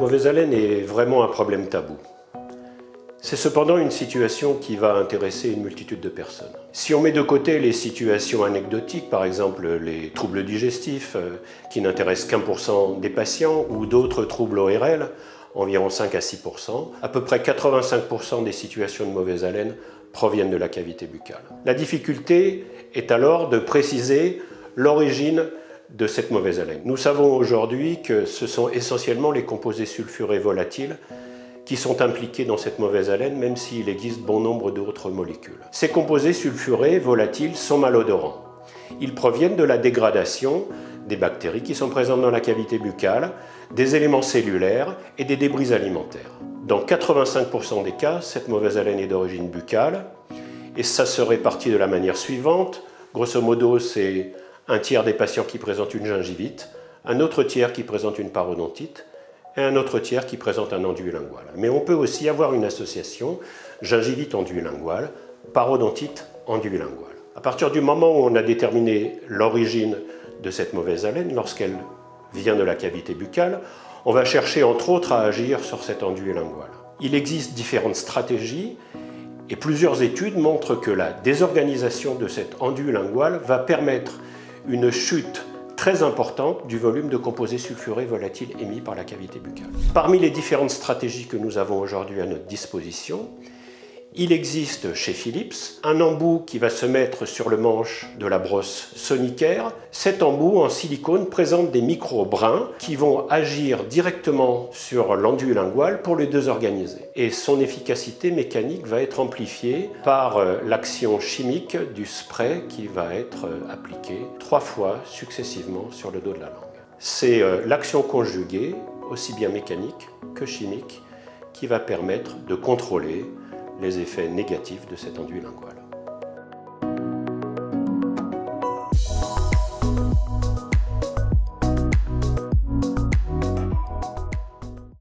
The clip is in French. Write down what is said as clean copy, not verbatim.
mauvaise haleine est vraiment un problème tabou. C'est cependant une situation qui va intéresser une multitude de personnes. Si on met de côté les situations anecdotiques, par exemple les troubles digestifs qui n'intéressent qu'1% des patients ou d'autres troubles ORL, environ 5 à 6%, à peu près 85% des situations de mauvaise haleine proviennent de la cavité buccale. La difficulté est alors de préciser l'origine de cette mauvaise haleine. Nous savons aujourd'hui que ce sont essentiellement les composés sulfurés volatiles qui sont impliqués dans cette mauvaise haleine, même s'il existe bon nombre d'autres molécules. Ces composés sulfurés volatiles sont malodorants. Ils proviennent de la dégradation des bactéries qui sont présentes dans la cavité buccale, des éléments cellulaires et des débris alimentaires. Dans 85% des cas, cette mauvaise haleine est d'origine buccale et ça se répartit de la manière suivante. Grosso modo, c'est un tiers des patients qui présentent une gingivite, un autre tiers qui présente une parodontite et un autre tiers qui présente un enduit lingual. Mais on peut aussi avoir une association gingivite enduit lingual, parodontite enduit lingual. À partir du moment où on a déterminé l'origine de cette mauvaise haleine, lorsqu'elle vient de la cavité buccale, on va chercher entre autres à agir sur cet enduit lingual. Il existe différentes stratégies et plusieurs études montrent que la désorganisation de cet enduit lingual va permettre une chute très importante du volume de composés sulfurés volatiles émis par la cavité buccale. Parmi les différentes stratégies que nous avons aujourd'hui à notre disposition, il existe chez Philips un embout qui va se mettre sur le manche de la brosse Sonicare. Cet embout en silicone présente des micro-brins qui vont agir directement sur l'enduit lingual pour le désorganiser. Et son efficacité mécanique va être amplifiée par l'action chimique du spray qui va être appliqué 3 fois successivement sur le dos de la langue. C'est l'action conjuguée, aussi bien mécanique que chimique, qui va permettre de contrôler les effets négatifs de cet enduit lingual.